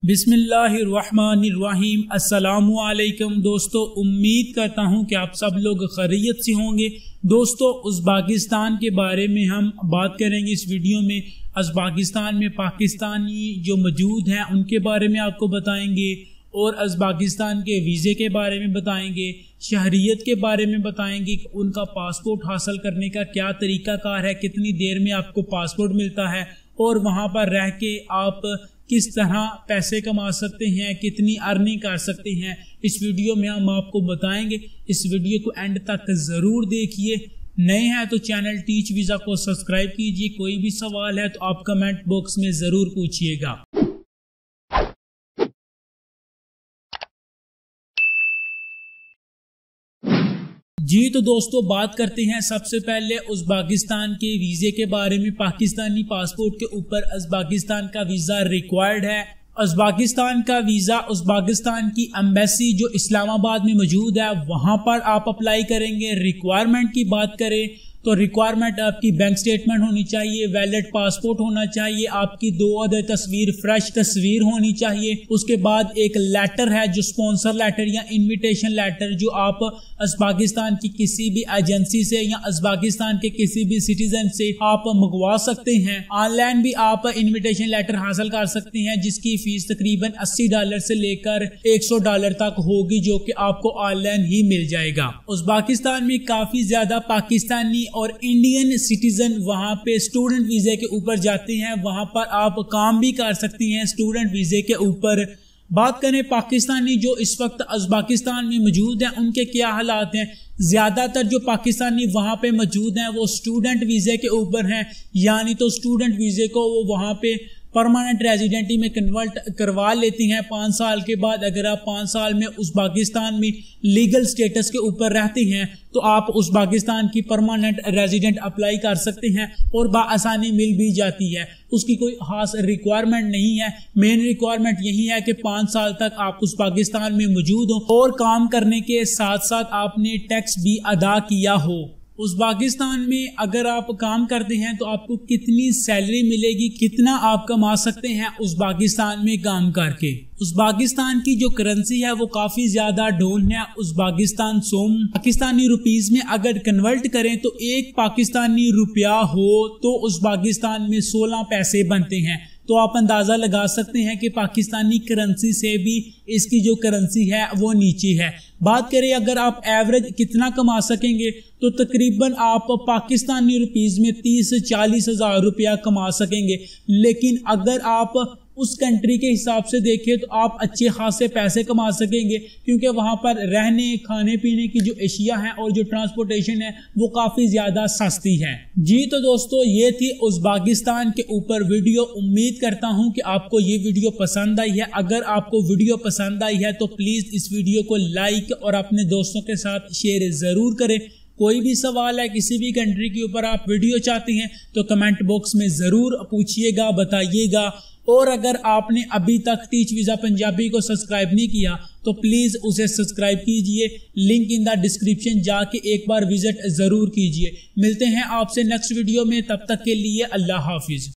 बिस्मिल्लाहिर्रहमानिर्रहीम। अस्सलामुअलैकुम दोस्तों, उम्मीद करता हूँ कि आप सब लोग खैरियत से होंगे। दोस्तों, उज़्बेकिस्तान के बारे में हम बात करेंगे इस वीडियो में। उज़्बेकिस्तान में पाकिस्तानी जो मौजूद हैं उनके बारे में आपको बताएंगे और उज़्बेकिस्तान के वीज़े के बारे में बताएंगे, शहरियत के बारे में बताएंगे कि उनका पासपोर्ट हासिल करने का क्या तरीक़ाकार है, कितनी देर में आपको पासपोर्ट मिलता है और वहाँ पर रह के आप किस तरह पैसे कमा सकते हैं, कितनी अर्निंग कर सकते हैं। इस वीडियो में हम आपको बताएंगे। इस वीडियो को एंड तक ज़रूर देखिए। नए हैं तो चैनल टीच वीज़ा को सब्सक्राइब कीजिए। कोई भी सवाल है तो आप कमेंट बॉक्स में ज़रूर पूछिएगा। जी तो दोस्तों, बात करते हैं सबसे पहले उज़्बेकिस्तान के वीज़े के बारे में। पाकिस्तानी पासपोर्ट के ऊपर उज़्बेकिस्तान का वीज़ा रिक्वायर्ड है। उज़्बेकिस्तान का वीज़ा उज़्बेकिस्तान की एम्बेसी जो इस्लामाबाद में मौजूद है वहां पर आप अप्लाई करेंगे। रिक्वायरमेंट की बात करें तो रिक्वायरमेंट आपकी बैंक स्टेटमेंट होनी चाहिए, वैलिड पासपोर्ट होना चाहिए, आपकी 2 अदर तस्वीर फ्रेश तस्वीर होनी चाहिए। उसके बाद एक लेटर है जो स्पॉन्सर लेटर या इनविटेशन लेटर जो आप उज़्बेकिस्तान की किसी भी एजेंसी से या उज़्बेकिस्तान के किसी भी सिटीजन से आप मंगवा सकते हैं। ऑनलाइन भी आप इनविटेशन लेटर हासिल कर सकते हैं जिसकी फीस तकरीबन $80 से लेकर $100 तक होगी, जो कि आपको ऑनलाइन ही मिल जाएगा। उज़्बेकिस्तान में काफी ज्यादा पाकिस्तानी और इंडियन सिटीजन वहां पे स्टूडेंट वीजे के ऊपर जाते हैं। वहां पर आप काम भी कर सकती हैं स्टूडेंट वीजे के ऊपर। बात करें पाकिस्तानी जो इस वक्त उज़्बेकिस्तान में मौजूद हैं उनके क्या हालात हैं। ज्यादातर जो पाकिस्तानी वहां पे मौजूद हैं वो स्टूडेंट वीजे के ऊपर हैं, यानी तो स्टूडेंट वीजे को वो वहां पे परमानेंट रेजिडेंटी में कन्वर्ट करवा लेती हैं 5 साल के बाद। अगर आप 5 साल में उज़्बेकिस्तान में लीगल स्टेटस के ऊपर रहते हैं तो आप उज़्बेकिस्तान की परमानेंट रेजिडेंट अप्लाई कर सकते हैं और बाआसानी मिल भी जाती है। उसकी कोई खास रिक्वायरमेंट नहीं है। मेन रिक्वायरमेंट यही है कि 5 साल तक आप उज़्बेकिस्तान में मौजूद हो और काम करने के साथ साथ आपने टैक्स भी अदा किया हो। उज़्बेकिस्तान में अगर आप काम करते हैं तो आपको कितनी सैलरी मिलेगी, कितना आप कमा सकते हैं उज़्बेकिस्तान में काम करके। उज़्बेकिस्तान की जो करेंसी है वो काफी ज्यादा डाउन है। उज़्बेकिस्तान सोम पाकिस्तानी रुपीस में अगर कन्वर्ट करें तो एक पाकिस्तानी रुपया हो तो उज़्बेकिस्तान में 16 पैसे बनते हैं। तो आप अंदाजा लगा सकते हैं कि पाकिस्तानी करेंसी से भी इसकी जो करेंसी है वो नीचे है। बात करें अगर आप एवरेज कितना कमा सकेंगे तो तकरीबन आप पाकिस्तानी रुपीस में 30 से 40 हज़ार रुपया कमा सकेंगे। लेकिन अगर आप उस कंट्री के हिसाब से देखें तो आप अच्छे खासे पैसे कमा सकेंगे, क्योंकि वहां पर रहने खाने पीने की जो एशिया है और जो ट्रांसपोर्टेशन है वो काफी ज्यादा सस्ती है। जी तो दोस्तों, ये थी उज़्बेकिस्तान के ऊपर वीडियो। उम्मीद करता हूं कि आपको ये वीडियो पसंद आई है। अगर आपको वीडियो पसंद आई है तो प्लीज इस वीडियो को लाइक और अपने दोस्तों के साथ शेयर जरूर करें। कोई भी सवाल है किसी भी कंट्री के ऊपर आप वीडियो चाहते हैं तो कमेंट बॉक्स में जरूर पूछिएगा, बताइएगा। और अगर आपने अभी तक टीच वीज़ा पंजाबी को सब्सक्राइब नहीं किया तो प्लीज उसे सब्सक्राइब कीजिए। लिंक इन द डिस्क्रिप्शन जाके एक बार विजिट जरूर कीजिए। मिलते हैं आपसे नेक्स्ट वीडियो में, तब तक के लिए अल्लाह हाफिज।